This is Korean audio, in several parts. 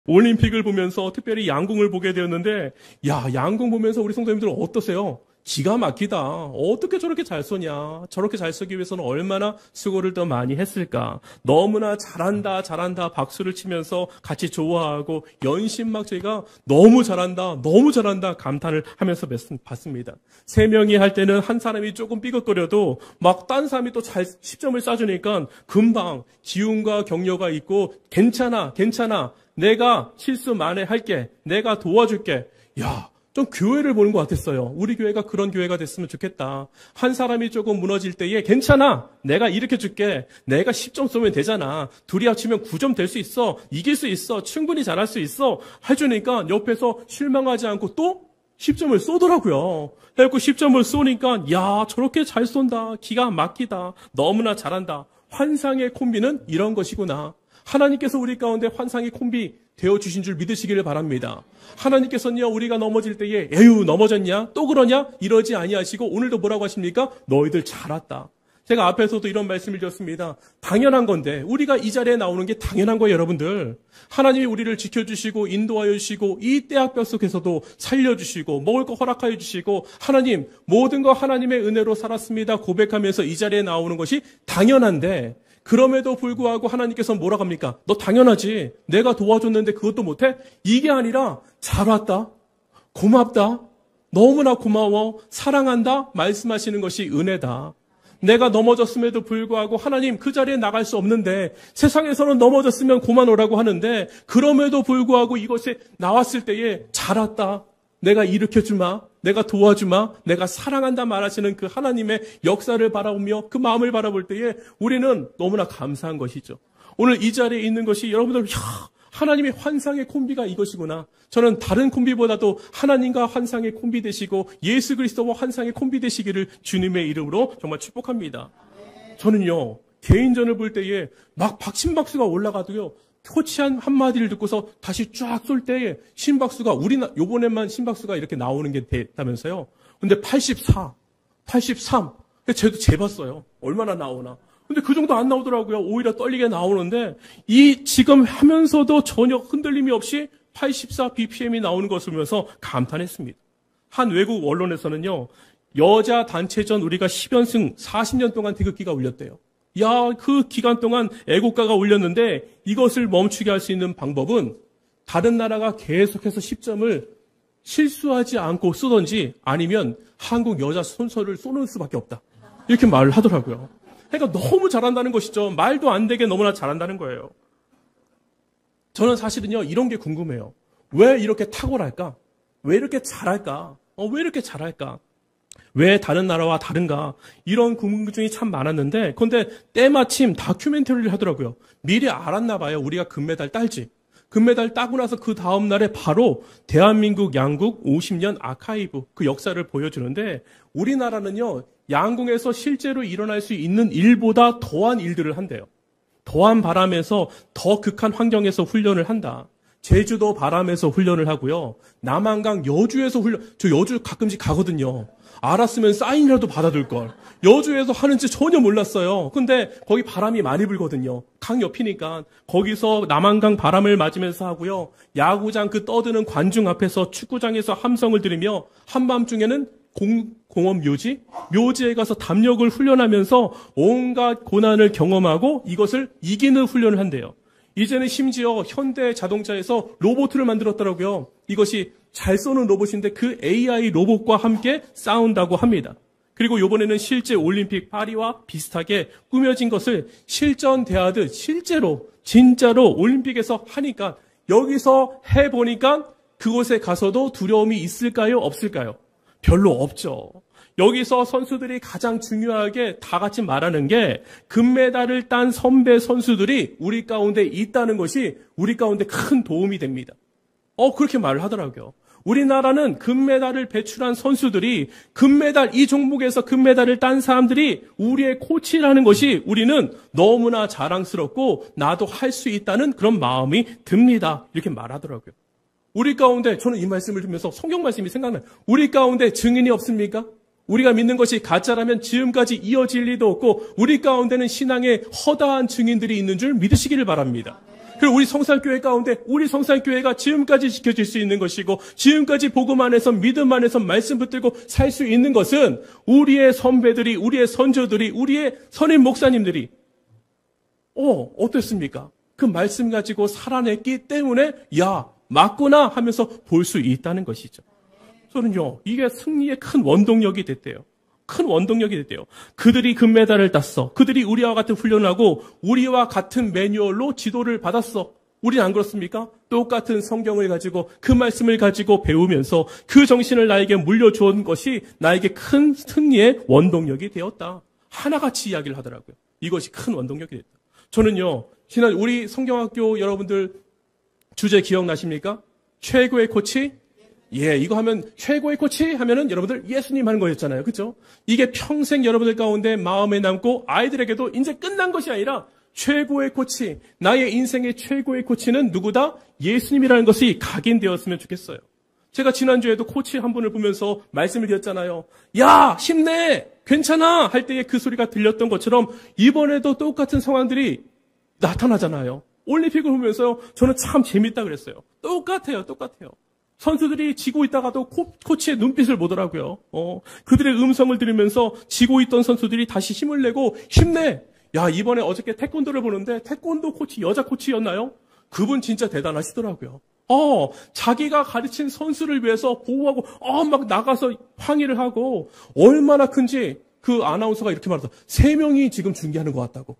올림픽을 보면서 특별히 양궁을 보게 되었는데, 야, 양궁 보면서 우리 성도님들 어떠세요? 기가 막히다. 어떻게 저렇게 잘 쏘냐? 저렇게 잘 쏘기 위해서는 얼마나 수고를 더 많이 했을까? 너무나 잘한다, 잘한다 박수를 치면서 같이 좋아하고 연신막 저희가 너무 잘한다 감탄을 하면서 봤습니다. 세 명이 할 때는 한 사람이 조금 삐걱거려도 막 딴 사람이 또 잘 10점을 쏴주니까 금방 기운과 격려가 있고 괜찮아. 내가 실수 만회할게. 내가 도와줄게. 야, 좀 교회를 보는 것 같았어요. 우리 교회가 그런 교회가 됐으면 좋겠다. 한 사람이 조금 무너질 때에 괜찮아. 내가 일으켜줄게. 내가 10점 쏘면 되잖아. 둘이 합치면 9점 될 수 있어. 이길 수 있어. 충분히 잘할 수 있어. 해주니까 옆에서 실망하지 않고 또 10점을 쏘더라고요. 그래갖고 10점을 쏘니까 야, 저렇게 잘 쏜다. 기가 막히다. 너무나 잘한다. 환상의 콤비는 이런 것이구나. 하나님께서 우리 가운데 환상의 콤비 되어주신 줄 믿으시기를 바랍니다. 하나님께서는요, 우리가 넘어질 때에 에휴 넘어졌냐? 또 그러냐? 이러지 아니하시고 오늘도 뭐라고 하십니까? 너희들 잘 왔다. 제가 앞에서도 이런 말씀을 드렸습니다. 당연한 건데 우리가 이 자리에 나오는 게 당연한 거예요, 여러분들. 하나님이 우리를 지켜주시고 인도하여 주시고 이 떼약볕 속에서도 살려주시고 먹을 거 허락하여 주시고 하나님 모든 거 하나님의 은혜로 살았습니다 고백하면서 이 자리에 나오는 것이 당연한데 그럼에도 불구하고 하나님께서 뭐라고 합니까? 너 당연하지. 내가 도와줬는데 그것도 못해? 이게 아니라 잘 왔다. 고맙다. 너무나 고마워. 사랑한다. 말씀하시는 것이 은혜다. 내가 넘어졌음에도 불구하고 하나님 그 자리에 나갈 수 없는데 세상에서는 넘어졌으면 그만 오라고 하는데 그럼에도 불구하고 이것에 나왔을 때에 잘 왔다. 내가 일으켜주마. 내가 도와주마. 내가 사랑한다 말하시는 그 하나님의 역사를 바라보며 그 마음을 바라볼 때에 우리는 너무나 감사한 것이죠. 오늘 이 자리에 있는 것이 여러분들 하나님의 환상의 콤비가 이것이구나. 저는 다른 콤비보다도 하나님과 환상의 콤비 되시고 예수 그리스도와 환상의 콤비 되시기를 주님의 이름으로 정말 축복합니다. 저는요. 개인전을 볼 때에 막 박심박수가 올라가도요. 코치 한마디를 듣고서 다시 쫙 쏠 때에 심박수가 요번에만 심박수가 이렇게 나오는 게 됐다면서요. 근데 84, 83. 쟤도 재봤어요. 얼마나 나오나. 근데 그 정도 안 나오더라고요. 오히려 떨리게 나오는데 이 지금 하면서도 전혀 흔들림이 없이 84 BPM이 나오는 것을 보면서 감탄했습니다. 한 외국 언론에서는요. 여자 단체전 우리가 10연승 40년 동안 태극기가 울렸대요. 야, 그 기간 동안 애국가가 울렸는데 이것을 멈추게 할 수 있는 방법은 다른 나라가 계속해서 10점을 실수하지 않고 쏘던지 아니면 한국 여자 선수를 쏘는 수밖에 없다. 이렇게 말을 하더라고요. 그러니까 너무 잘한다는 것이죠. 말도 안 되게 너무나 잘한다는 거예요. 저는 사실은요, 이런 게 궁금해요. 왜 이렇게 탁월할까? 왜 이렇게 잘할까? 왜 이렇게 잘할까? 왜 다른 나라와 다른가? 이런 궁금증이 참 많았는데, 그런데 때마침 다큐멘터리를 하더라고요. 미리 알았나 봐요. 우리가 금메달 딸지. 금메달 따고 나서 그 다음 날에 바로 대한민국 양궁 50년 아카이브 그 역사를 보여주는데 우리나라는요. 양궁에서 실제로 일어날 수 있는 일보다 더한 일들을 한대요. 더한 바람에서 더 극한 환경에서 훈련을 한다. 제주도 바람에서 훈련을 하고요. 남한강 여주에서 저 여주 가끔씩 가거든요. 알았으면 사인이라도 받아둘 걸. 여주에서 하는지 전혀 몰랐어요. 근데 거기 바람이 많이 불거든요. 강 옆이니까. 거기서 남한강 바람을 맞으면서 하고요. 야구장 그 떠드는 관중 앞에서 축구장에서 함성을 들으며 한밤중에는 공업 묘지에 가서 담력을 훈련하면서 온갖 고난을 경험하고 이것을 이기는 훈련을 한대요. 이제는 심지어 현대 자동차에서 로봇을 만들었더라고요. 이것이 잘 쏘는 로봇인데 그 AI 로봇과 함께 싸운다고 합니다. 그리고 이번에는 실제 올림픽 파리와 비슷하게 꾸며진 것을 실전대하듯 실제로 진짜로 올림픽에서 하니까 여기서 해보니까 그곳에 가서도 두려움이 있을까요? 없을까요? 별로 없죠. 여기서 선수들이 가장 중요하게 다 같이 말하는 게 금메달을 딴 선배 선수들이 우리 가운데 있다는 것이 우리 가운데 큰 도움이 됩니다. 그렇게 말을 하더라고요. 우리나라는 금메달을 배출한 선수들이 금메달 이 종목에서 금메달을 딴 사람들이 우리의 코치라는 것이 우리는 너무나 자랑스럽고 나도 할 수 있다는 그런 마음이 듭니다. 이렇게 말하더라고요. 우리 가운데 저는 이 말씀을 들으면서 성경 말씀이 생각나요. 우리 가운데 증인이 없습니까? 우리가 믿는 것이 가짜라면 지금까지 이어질 리도 없고 우리 가운데는 신앙의 허다한 증인들이 있는 줄 믿으시기를 바랍니다. 그리고 우리 성산교회 가운데 우리 성산교회가 지금까지 지켜질 수 있는 것이고 지금까지 복음 안에서 믿음 안에서 말씀 붙들고 살 수 있는 것은 우리의 선배들이 우리의 선조들이 우리의 선임 목사님들이 어땠습니까? 그 말씀 가지고 살아냈기 때문에 야 맞구나 하면서 볼 수 있다는 것이죠. 저는요 이게 승리의 큰 원동력이 됐대요. 큰 원동력이 됐대요. 그들이 금메달을 땄어. 그들이 우리와 같은 훈련을 하고 우리와 같은 매뉴얼로 지도를 받았어. 우리는 안 그렇습니까? 똑같은 성경을 가지고 그 말씀을 가지고 배우면서 그 정신을 나에게 물려주온 것이 나에게 큰 승리의 원동력이 되었다. 하나같이 이야기를 하더라고요. 이것이 큰 원동력이 됐다. 저는요 지난 우리 성경학교 여러분들 주제 기억나십니까? 최고의 코치? 이거 하면 최고의 코치 하면은 여러분들 예수님 하는 거였잖아요. 그렇죠? 이게 평생 여러분들 가운데 마음에 남고 아이들에게도 이제 끝난 것이 아니라 최고의 코치, 나의 인생의 최고의 코치는 누구다? 예수님이라는 것이 각인되었으면 좋겠어요. 제가 지난주에도 코치 한 분을 보면서 말씀을 드렸잖아요. 야, 힘내! 괜찮아! 할 때의 그 소리가 들렸던 것처럼 이번에도 똑같은 상황들이 나타나잖아요. 올림픽을 보면서 저는 참 재밌다 그랬어요. 똑같아요. 선수들이 지고 있다가도 코치의 눈빛을 보더라고요. 그들의 음성을 들으면서 지고 있던 선수들이 다시 힘을 내고 힘내! 야, 이번에 어저께 태권도를 보는데 태권도 코치, 여자 코치였나요? 그분 진짜 대단하시더라고요. 자기가 가르친 선수를 위해서 보호하고, 막 나가서 항의를 하고, 얼마나 큰지 그 아나운서가 이렇게 말하다. 3명이 지금 중계하는 것 같다고.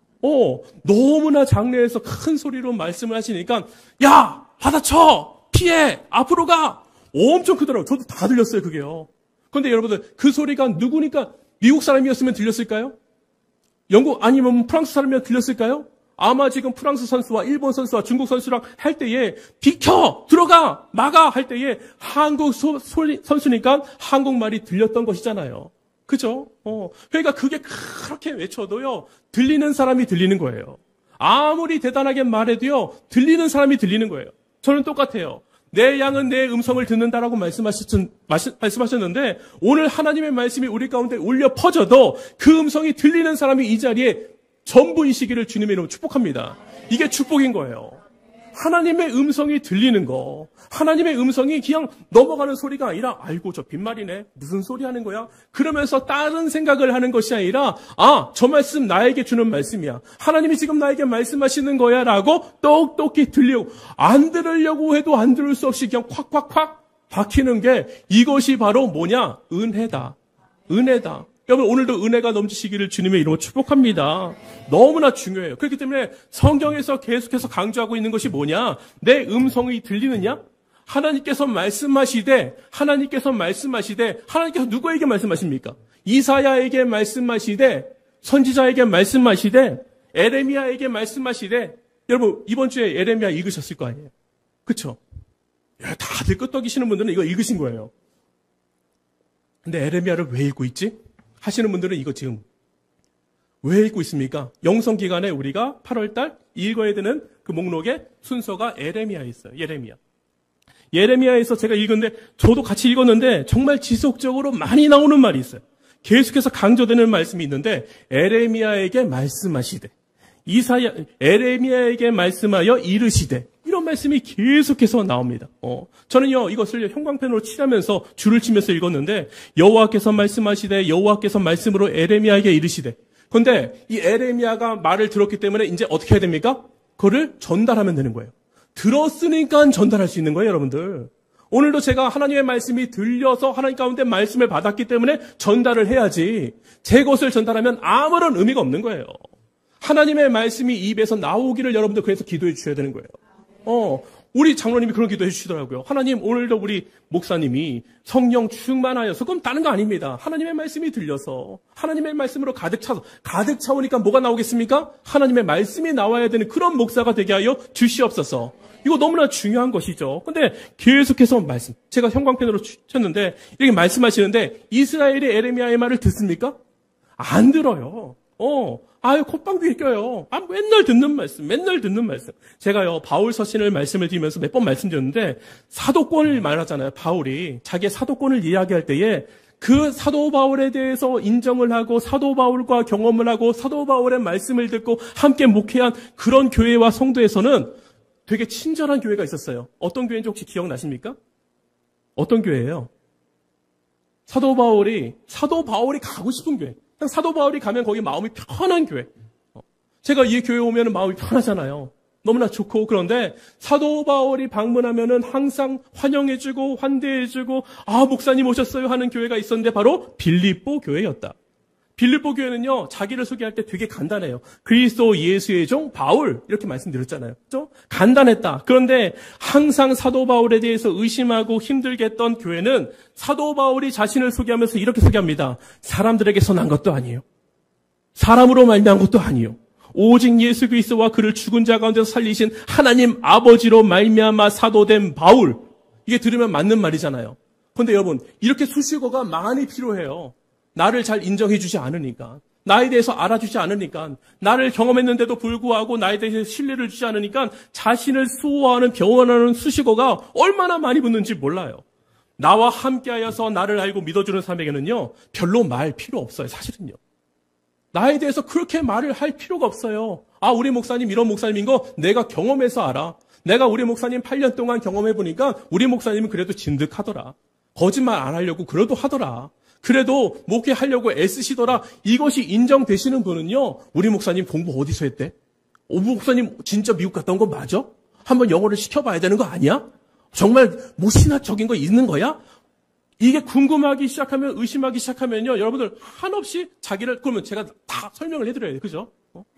너무나 장래에서 큰 소리로 말씀을 하시니까, 야! 받아쳐! 피해! 앞으로 가! 엄청 크더라고요. 저도 다 들렸어요, 그게요. 그런데 여러분들, 그 소리가 누구니까 미국 사람이었으면 들렸을까요? 영국 아니면 프랑스 사람이면 들렸을까요? 아마 지금 프랑스 선수와 일본 선수와 중국 선수랑 할 때에 비켜! 들어가! 막아! 할 때에 한국 선수니까 한국말이 들렸던 것이잖아요. 그죠? 그러니까 그게 그렇게 외쳐도요, 들리는 사람이 들리는 거예요. 아무리 대단하게 말해도요, 들리는 사람이 들리는 거예요. 저는 똑같아요. 내 양은 내 음성을 듣는다라고 말씀하셨는데 오늘 하나님의 말씀이 우리 가운데 울려 퍼져도 그 음성이 들리는 사람이 이 자리에 전부이시기를 주님의 이름으로 축복합니다. 이게 축복인 거예요. 하나님의 음성이 들리는 거. 하나님의 음성이 그냥 넘어가는 소리가 아니라 아이고 저 빈말이네. 무슨 소리 하는 거야? 그러면서 다른 생각을 하는 것이 아니라 저 말씀 나에게 주는 말씀이야. 하나님이 지금 나에게 말씀하시는 거야 라고 똑똑히 들리고 안 들으려고 해도 안 들을 수 없이 그냥 콱콱콱 박히는 게 이것이 바로 뭐냐? 은혜다. 여러분 오늘도 은혜가 넘치시기를 주님의 이름으로 축복합니다. 너무나 중요해요. 그렇기 때문에 성경에서 계속해서 강조하고 있는 것이 뭐냐? 내 음성이 들리느냐? 하나님께서 말씀하시되 하나님께서 누구에게 말씀하십니까? 이사야에게 말씀하시되 선지자에게 말씀하시되 에레미야에게 말씀하시되 여러분 이번 주에 에레미야 읽으셨을 거 아니에요? 그렇죠? 다들 끄떡이시는 분들은 이거 읽으신 거예요. 근데 에레미야를 왜 읽고 있지? 하시는 분들은 이거 지금 왜 읽고 있습니까? 영성기간에 우리가 8월달 읽어야 되는 그 목록에 순서가 에레미야에 있어요. 예레미야에서 제가 읽었는데 저도 같이 읽었는데 정말 지속적으로 많이 나오는 말이 있어요. 계속해서 강조되는 말씀이 있는데 에레미야에게 말씀하시되 에레미야에게 말씀하여 이르시되 이런 말씀이 계속해서 나옵니다. 저는요 이것을 형광펜으로 칠하면서 줄을 치면서 읽었는데 여호와께서 말씀하시되 여호와께서 말씀으로 에레미야에게 이르시되. 그런데 이 에레미야가 말을 들었기 때문에 이제 어떻게 해야 됩니까? 그거를 전달하면 되는 거예요. 들었으니까 전달할 수 있는 거예요, 여러분들. 오늘도 제가 하나님의 말씀이 들려서 하나님 가운데 말씀을 받았기 때문에 전달을 해야지 제 것을 전달하면 아무런 의미가 없는 거예요. 하나님의 말씀이 입에서 나오기를 여러분들 그래서 기도해 주셔야 되는 거예요. 우리 장로님이 그런 기도해 주시더라고요. 하나님, 오늘도 우리 목사님이 성령 충만하여서, 그럼 다른 거 아닙니다. 하나님의 말씀이 들려서, 하나님의 말씀으로 가득 차오니까 뭐가 나오겠습니까? 하나님의 말씀이 나와야 되는 그런 목사가 되게 하여 주시옵소서. 이거 너무나 중요한 것이죠. 근데 계속해서 말씀, 제가 형광펜으로 쳤는데, 이렇게 말씀하시는데, 이스라엘이 에레미야의 말을 듣습니까? 안 들어요. 콧방귀에 껴요. 맨날 듣는 말씀. 제가요, 바울 서신을 말씀을 드리면서 몇 번 말씀드렸는데, 사도권을 말하잖아요, 바울이. 자기의 사도권을 이야기할 때에, 그 사도 바울에 대해서 인정을 하고 사도 바울과 경험을 하고 사도 바울의 말씀을 듣고 함께 목회한 그런 교회와 성도에서는 되게 친절한 교회가 있었어요. 어떤 교회인지 혹시 기억나십니까? 어떤 교회예요? 사도 바울이 가고 싶은 교회. 그냥 사도 바울이 가면 거기 마음이 편한 교회. 제가 이 교회 오면 마음이 편하잖아요. 너무나 좋고. 그런데 사도 바울이 방문하면은 항상 환영해주고 환대해주고 목사님 오셨어요 하는 교회가 있었는데 바로 빌립보 교회였다. 빌립보 교회는요, 자기를 소개할 때 되게 간단해요. 그리스도 예수의 종 바울 이렇게 말씀드렸잖아요. 그렇죠? 간단했다. 그런데 항상 사도 바울에 대해서 의심하고 힘들게 했던 교회는 사도 바울이 자신을 소개하면서 이렇게 소개합니다. 사람들에게서 난 것도 아니에요. 사람으로 말미암은 것도 아니에요. 오직 예수 그리스도와 그를 죽은 자 가운데서 살리신 하나님 아버지로 말미암아 사도된 바울. 이게 들으면 맞는 말이잖아요. 그런데 여러분, 이렇게 수식어가 많이 필요해요. 나를 잘 인정해 주지 않으니까, 나에 대해서 알아주지 않으니까, 나를 경험했는데도 불구하고 나에 대해서 신뢰를 주지 않으니까 자신을 수호하는 병원하는 수식어가 얼마나 많이 붙는지 몰라요. 나와 함께하여서 나를 알고 믿어주는 사람에게는요, 별로 말 필요 없어요. 사실은요. 나에 대해서 그렇게 말을 할 필요가 없어요. 우리 목사님 이런 목사님인 거 내가 경험해서 알아. 내가 우리 목사님 8년 동안 경험해보니까 우리 목사님은 그래도 진득하더라. 거짓말 안 하려고 그래도 하더라. 그래도 목회하려고 애쓰시더라. 이것이 인정되시는 분은요, 우리 목사님 공부 어디서 했대? 목사님 진짜 미국 갔다 온 거 맞아? 한번 영어를 시켜봐야 되는 거 아니야? 정말 신학적인 거 있는 거야? 이게 궁금하기 시작하면, 의심하기 시작하면요, 여러분들 한없이 자기를, 그러면 제가 다 설명을 해드려야 돼요. 그죠?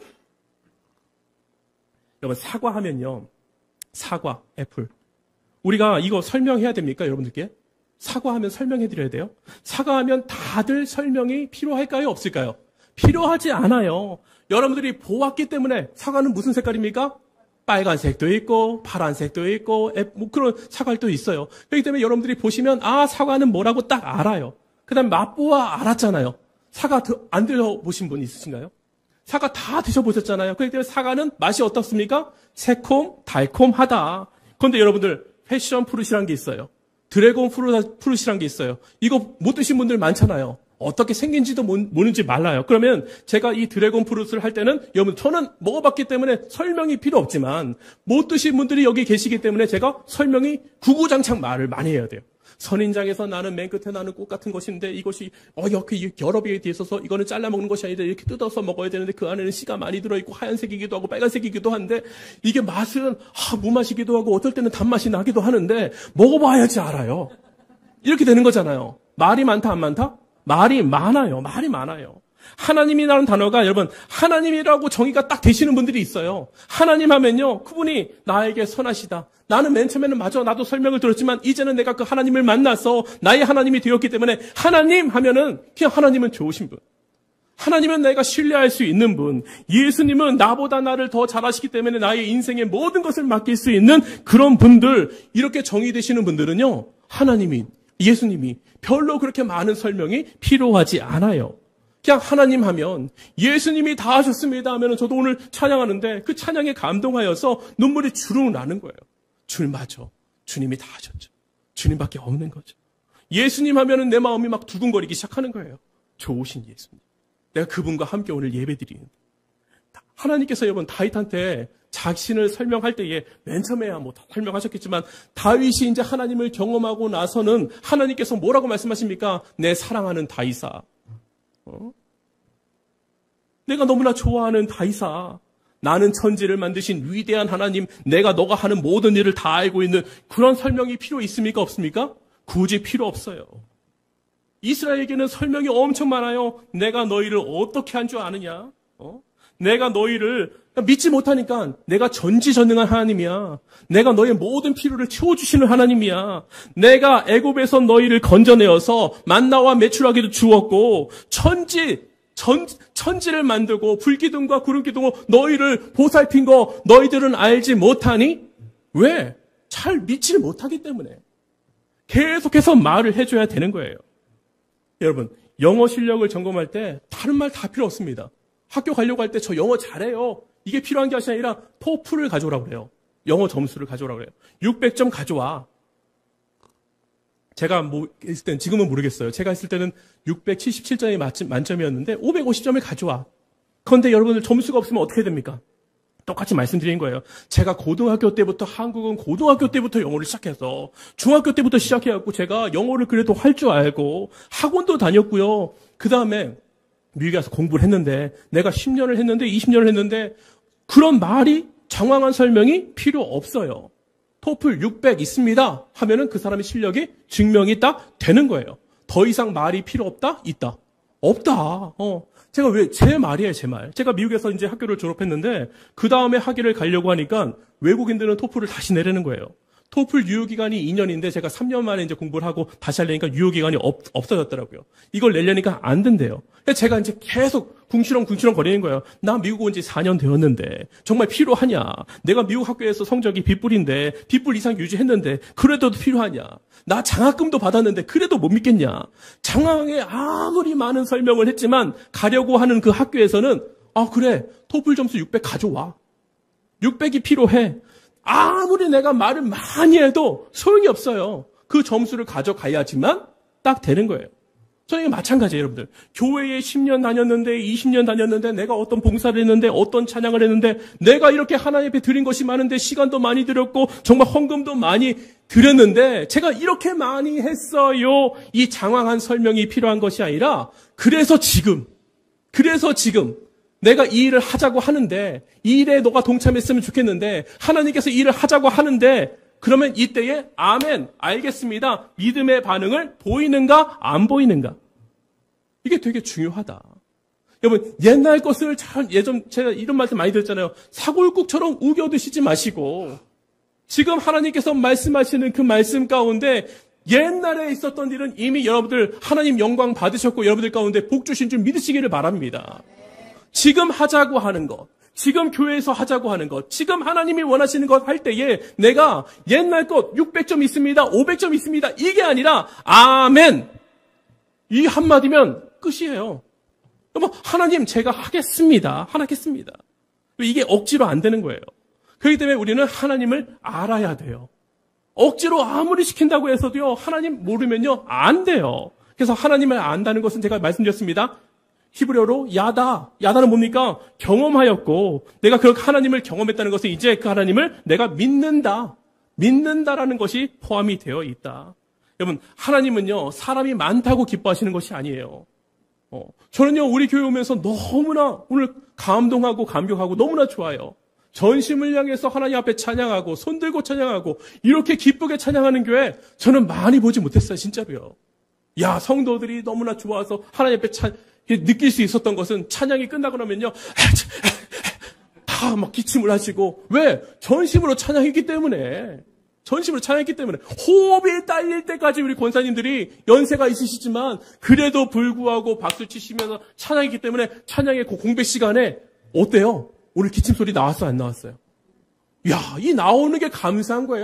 여러분, 사과하면요, 사과, 애플. 우리가 이거 설명해야 됩니까, 여러분들께? 사과하면 설명해드려야 돼요? 사과하면 다들 설명이 필요할까요? 없을까요? 필요하지 않아요. 여러분들이 보았기 때문에. 사과는 무슨 색깔입니까? 빨간색도 있고 파란색도 있고 그런 사과도 있어요. 그렇기 때문에 여러분들이 보시면 사과는 뭐라고 딱 알아요. 그 다음에 맛보아 알았잖아요. 사과 안 드셔보신 분 있으신가요? 사과 다 드셔보셨잖아요. 그렇기 때문에 사과는 맛이 어떻습니까? 새콤, 달콤하다. 그런데 여러분들 패션 프루시라는 게 있어요. 드래곤 프루시라는 게 있어요. 이거 못 드신 분들 많잖아요. 어떻게 생긴지도 모르는지 몰라요. 그러면 제가 이 드래곤 프루트를 할 때는 여러분 저는 먹어봤기 때문에 설명이 필요 없지만 못 드신 분들이 여기 계시기 때문에 제가 설명이 구구장창 말을 많이 해야 돼요. 선인장에서 나는 맨 끝에 나는 꽃 같은 것인데 이것이 이렇게 여러 개에 있어서 이거는 잘라 먹는 것이 아니라 이렇게 뜯어서 먹어야 되는데 그 안에는 씨가 많이 들어있고 하얀색이기도 하고 빨간색이기도 한데 이게 맛은 무맛이기도 하고 어떨 때는 단맛이 나기도 하는데 먹어봐야지 알아요. 이렇게 되는 거잖아요. 말이 많다 안 많다? 말이 많아요. 말이 많아요. 하나님이라는 단어가 여러분 하나님이라고 정의가 딱 되시는 분들이 있어요. 하나님 하면요. 그분이 나에게 선하시다. 나는 맨 처음에는 맞아. 나도 설명을 들었지만 이제는 내가 그 하나님을 만나서 나의 하나님이 되었기 때문에 하나님 하면은 그냥 하나님은 좋으신 분. 하나님은 내가 신뢰할 수 있는 분. 예수님은 나보다 나를 더 잘하시기 때문에 나의 인생의 모든 것을 맡길 수 있는 그런 분들. 이렇게 정의되시는 분들은요. 하나님이 예수님이 별로 그렇게 많은 설명이 필요하지 않아요. 그냥 하나님 하면 예수님이 다 하셨습니다 하면 저도 오늘 찬양하는데 그 찬양에 감동하여서 눈물이 주르륵 나는 거예요. 주님 맞아. 주님이 다 하셨죠. 주님밖에 없는 거죠. 예수님 하면은 내 마음이 막 두근거리기 시작하는 거예요. 좋으신 예수님. 내가 그분과 함께 오늘 예배드리는. 하나님께서 여러분 다윗한테 자신을 설명할 때에 맨 처음에야 설명하셨겠지만 다윗이 이제 하나님을 경험하고 나서는 하나님께서 뭐라고 말씀하십니까? 내 사랑하는 다윗아. 내가 너무나 좋아하는 다윗아. 나는 천지를 만드신 위대한 하나님, 내가 너가 하는 모든 일을 다 알고 있는 그런 설명이 필요 있습니까? 없습니까? 굳이 필요 없어요. 이스라엘에게는 설명이 엄청 많아요. 내가 너희를 어떻게 한 줄 아느냐? 내가 너희를 믿지 못하니까 내가 전지전능한 하나님이야. 내가 너의 모든 필요를 채워주시는 하나님이야. 내가 애굽에서 너희를 건져내어서 만나와 메추라기도 주었고 천지를 만들고 불기둥과 구름기둥으로 너희를 보살핀 거 너희들은 알지 못하니? 왜? 잘 믿지를 못하기 때문에. 계속해서 말을 해줘야 되는 거예요. 여러분, 영어 실력을 점검할 때 다른 말 다 필요 없습니다. 학교 가려고 할 때 저 영어 잘해요. 이게 필요한 것이 아니라 토플을 가져오라고 그래요. 영어 점수를 가져오라고 그래요. 600점 가져와. 제가 있을 때는, 지금은 모르겠어요. 제가 있을 때는 677점이 만점이었는데 550점을 가져와. 그런데 여러분들 점수가 없으면 어떻게 됩니까? 똑같이 말씀드린 거예요. 제가 고등학교 때부터 한국은 고등학교 때부터 영어를 시작해서 중학교 때부터 시작해갖고 제가 영어를 그래도 할 줄 알고 학원도 다녔고요. 그 다음에 미국에 가서 공부를 했는데 내가 10년을 했는데 20년을 했는데 그런 말이 장황한 설명이 필요 없어요. 토플 600 있습니다 하면은 그 사람의 실력이 증명이 딱 되는 거예요. 더 이상 말이 필요 없다? 있다. 없다. 제가 제 말이에요, 제 말. 제가 미국에서 이제 학교를 졸업했는데, 그 다음에 학위를 가려고 하니까 외국인들은 토플을 다시 내려는 거예요. 토플 유효기간이 2년인데 제가 3년 만에 이제 공부를 하고 다시 하려니까 유효기간이 없어졌더라고요. 이걸 내려니까 안 된대요. 제가 이제 계속 궁시렁 거리는 거예요. 나 미국 온 지 4년 되었는데 정말 필요하냐? 내가 미국 학교에서 성적이 B뿔인데 B뿔 이상 유지했는데 그래도 필요하냐? 나 장학금도 받았는데 그래도 못 믿겠냐? 장학에 아무리 많은 설명을 했지만 가려고 하는 그 학교에서는 그래, 토플 점수 600 가져와. 600이 필요해. 아무리 내가 말을 많이 해도 소용이 없어요. 그 점수를 가져가야지만 딱 되는 거예요. 저희가 마찬가지예요, 여러분들. 교회에 10년 다녔는데 20년 다녔는데 내가 어떤 봉사를 했는데 어떤 찬양을 했는데 내가 이렇게 하나님 앞에 드린 것이 많은데 시간도 많이 들였고 정말 헌금도 많이 드렸는데 제가 이렇게 많이 했어요. 이 장황한 설명이 필요한 것이 아니라 그래서 지금 내가 이 일을 하자고 하는데 이 일에 너가 동참했으면 좋겠는데 하나님께서 이 일을 하자고 하는데 그러면 이때에 아멘, 알겠습니다. 믿음의 반응을 보이는가 안 보이는가? 이게 되게 중요하다. 여러분 옛날 것을 예전 제가 이런 말씀 많이 들었잖아요. 사골국처럼 우겨드시지 마시고 지금 하나님께서 말씀하시는 그 말씀 가운데 옛날에 있었던 일은 이미 여러분들 하나님 영광 받으셨고 여러분들 가운데 복 주신 줄 믿으시기를 바랍니다. 지금 하자고 하는 것, 지금 교회에서 하자고 하는 것, 지금 하나님이 원하시는 것 할 때에 내가 옛날 것 600점 있습니다, 500점 있습니다, 이게 아니라 아멘! 이 한마디면 끝이에요. 하나님 제가 하겠습니다. 이게 억지로 안 되는 거예요. 그렇기 때문에 우리는 하나님을 알아야 돼요. 억지로 아무리 시킨다고 해서도요, 하나님 모르면요, 안 돼요. 그래서 하나님을 안다는 것은 제가 말씀드렸습니다. 히브리어로 야다는 뭡니까? 경험하였고 내가 그 하나님을 경험했다는 것은 이제 그 하나님을 내가 믿는다라는 것이 포함이 되어 있다. 여러분 하나님은요 사람이 많다고 기뻐하시는 것이 아니에요. 저는요 우리 교회 오면서 너무나 오늘 감동하고 감격하고 너무나 좋아요. 전심을 향해서 하나님 앞에 찬양하고 손들고 찬양하고 이렇게 기쁘게 찬양하는 교회 저는 많이 보지 못했어요. 진짜로요. 성도들이 너무나 좋아서 하나님 앞에 느낄 수 있었던 것은 찬양이 끝나고 나면요 다 막 기침을 하시고 왜? 전심으로 찬양했기 때문에 호흡이 딸릴 때까지 우리 권사님들이 연세가 있으시지만 그래도 불구하고 박수 치시면서 찬양했기 때문에 찬양의 그 공백 시간에 어때요? 오늘 기침 소리 나왔어요? 안 나왔어요? 이 나오는 게 감사한 거예요.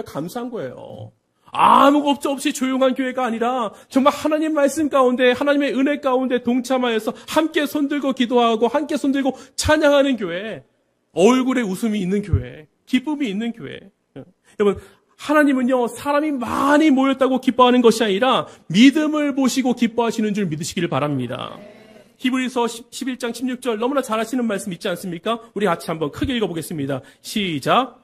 아무 걱정 없이 조용한 교회가 아니라 정말 하나님 말씀 가운데 하나님의 은혜 가운데 동참하여서 함께 손들고 기도하고 함께 손들고 찬양하는 교회, 얼굴에 웃음이 있는 교회, 기쁨이 있는 교회. 여러분 하나님은요 사람이 많이 모였다고 기뻐하는 것이 아니라 믿음을 보시고 기뻐하시는 줄 믿으시기를 바랍니다. 히브리서 11장 16절 너무나 잘 아시는 말씀 있지 않습니까? 우리 같이 한번 크게 읽어보겠습니다. 시작.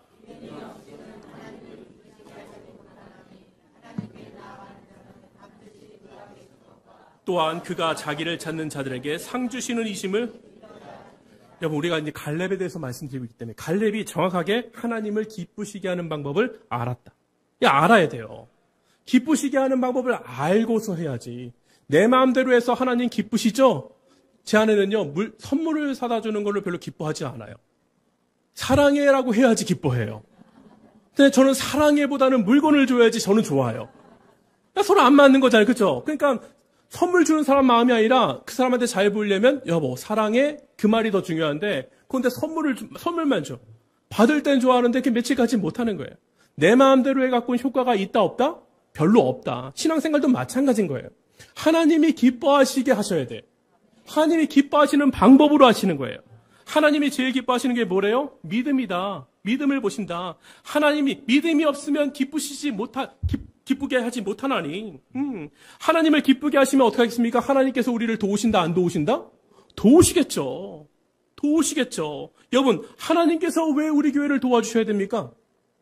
또한 그가 자기를 찾는 자들에게 상 주시는 이심을 여러분 우리가 이제 갈렙에 대해서 말씀드리고 있기 때문에 갈렙이 정확하게 하나님을 기쁘시게 하는 방법을 알았다. 알아야 돼요. 기쁘시게 하는 방법을 알고서 해야지. 내 마음대로 해서 하나님 기쁘시죠? 제 아내는요 선물을 사다 주는 걸로 별로 기뻐하지 않아요. 사랑해라고 해야지 기뻐해요. 근데 저는 사랑해보다는 물건을 줘야지 저는 좋아요. 서로 안 맞는 거잖아요. 그렇죠? 그러니까 선물 주는 사람 마음이 아니라 그 사람한테 잘 보이려면 여보 사랑해 그 말이 더 중요한데 그런데 선물만 줘. 받을 땐 좋아하는데 그게 며칠 가지 못하는 거예요. 내 마음대로 해갖고 효과가 있다 없다? 별로 없다. 신앙생활도 마찬가지인 거예요. 하나님이 기뻐하시게 하셔야 돼. 하나님이 기뻐하시는 방법으로 하시는 거예요. 하나님이 제일 기뻐하시는 게 뭐래요? 믿음이다. 믿음을 보신다. 하나님이 믿음이 없으면 기쁘시지 기쁘게 하지 못하나니. 하나님을 기쁘게 하시면 어떻게 하겠습니까? 하나님께서 우리를 도우신다, 안 도우신다? 도우시겠죠. 도우시겠죠. 여러분, 하나님께서 왜 우리 교회를 도와주셔야 됩니까?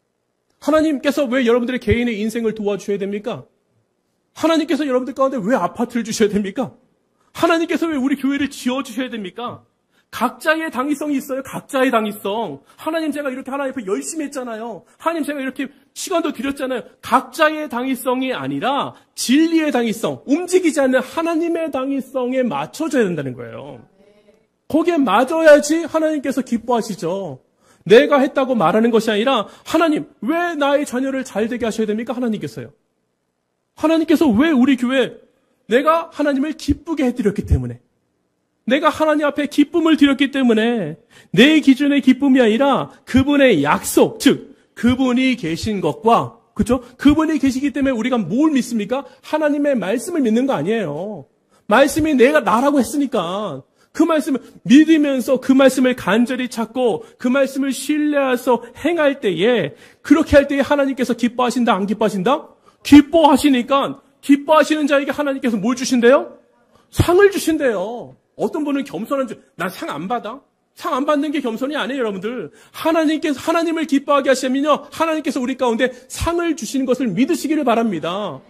하나님께서 왜 여러분들의 개인의 인생을 도와주셔야 됩니까? 하나님께서 여러분들 가운데 왜 아파트를 주셔야 됩니까? 하나님께서 왜 우리 교회를 지어주셔야 됩니까? 각자의 당위성이 있어요. 각자의 당위성. 하나님 제가 이렇게 하나님 앞에 열심히 했잖아요. 하나님 제가 이렇게 시간도 드렸잖아요. 각자의 당위성이 아니라 진리의 당위성, 움직이지 않는 하나님의 당위성에 맞춰져야 된다는 거예요. 거기에 맞아야지 하나님께서 기뻐하시죠. 내가 했다고 말하는 것이 아니라 하나님 왜 나의 자녀를 잘 되게 하셔야 됩니까? 하나님께서요. 하나님께서 왜 우리 교회 내가 하나님을 기쁘게 해드렸기 때문에 내가 하나님 앞에 기쁨을 드렸기 때문에 내 기준의 기쁨이 아니라 그분의 약속, 즉 그분이 계신 것과 그렇죠? 그분이 계시기 때문에 우리가 뭘 믿습니까? 하나님의 말씀을 믿는 거 아니에요. 말씀이 내가 나라고 했으니까 그 말씀을 믿으면서 그 말씀을 간절히 찾고 그 말씀을 신뢰해서 행할 때에 그렇게 할 때에 하나님께서 기뻐하신다 안 기뻐하신다? 기뻐하시니까 기뻐하시는 자에게 하나님께서 뭘 주신대요? 상을 주신대요. 어떤 분은 겸손한 줄, 난 상 안 받아? 상 안 받는 게 겸손이 아니에요, 여러분들. 하나님을 기뻐하게 하시면요, 하나님께서 우리 가운데 상을 주시는 것을 믿으시기를 바랍니다.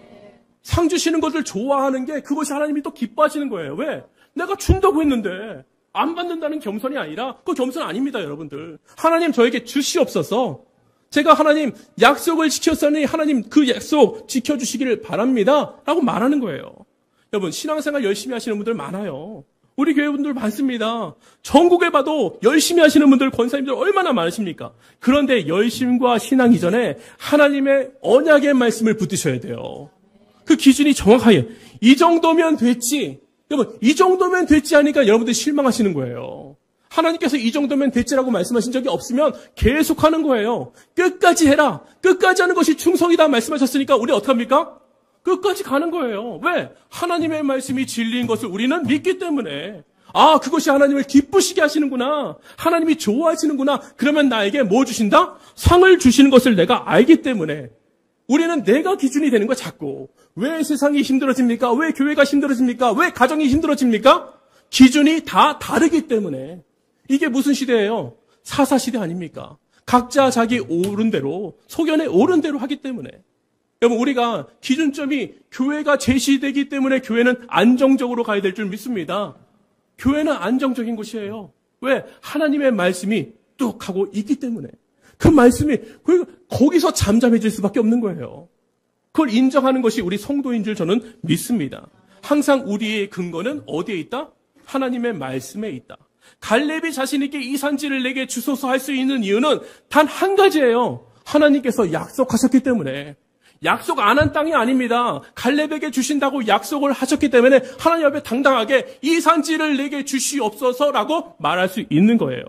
상 주시는 것을 좋아하는 게 그것이 하나님이 또 기뻐하시는 거예요. 왜? 내가 준다고 했는데 안 받는다는 겸손이 아니라 그거 겸손 아닙니다, 여러분들. 하나님 저에게 주시옵소서. 제가 하나님 약속을 지켰으니 하나님 그 약속 지켜주시기를 바랍니다. 라고 말하는 거예요. 여러분 신앙생활 열심히 하시는 분들 많아요. 우리 교회분들 많습니다. 전국에 봐도 열심히 하시는 분들, 권사님들 얼마나 많으십니까? 그런데 열심과 신앙 이전에 하나님의 언약의 말씀을 붙드셔야 돼요. 그 기준이 정확하게 이 정도면 됐지. 여러분 이 정도면 됐지 하니까 여러분들 실망하시는 거예요. 하나님께서 이 정도면 됐지라고 말씀하신 적이 없으면 계속하는 거예요. 끝까지 해라. 끝까지 하는 것이 충성이다 말씀하셨으니까 우리 어떡합니까? 끝까지 가는 거예요. 왜? 하나님의 말씀이 진리인 것을 우리는 믿기 때문에. 아, 그것이 하나님을 기쁘시게 하시는구나. 하나님이 좋아하시는구나. 그러면 나에게 뭐 주신다? 상을 주시는 것을 내가 알기 때문에. 우리는 내가 기준이 되는 거야, 자꾸. 왜 세상이 힘들어집니까? 왜 교회가 힘들어집니까? 왜 가정이 힘들어집니까? 기준이 다 다르기 때문에. 이게 무슨 시대예요? 사사시대 아닙니까? 각자 자기 옳은 대로, 소견에 옳은 대로 하기 때문에. 여러분 우리가 기준점이 교회가 제시되기 때문에 교회는 안정적으로 가야 될 줄 믿습니다. 교회는 안정적인 곳이에요. 왜? 하나님의 말씀이 뚝 하고 있기 때문에. 그 말씀이 거기서 잠잠해질 수밖에 없는 거예요. 그걸 인정하는 것이 우리 성도인 줄 저는 믿습니다. 항상 우리의 근거는 어디에 있다? 하나님의 말씀에 있다. 갈렙이 자신 있게 이 산지를 내게 주소서 할 수 있는 이유는 단 한 가지예요. 하나님께서 약속하셨기 때문에. 약속 안 한 땅이 아닙니다. 갈렙에게 주신다고 약속을 하셨기 때문에 하나님 앞에 당당하게 이 산지를 내게 주시옵소서라고 말할 수 있는 거예요.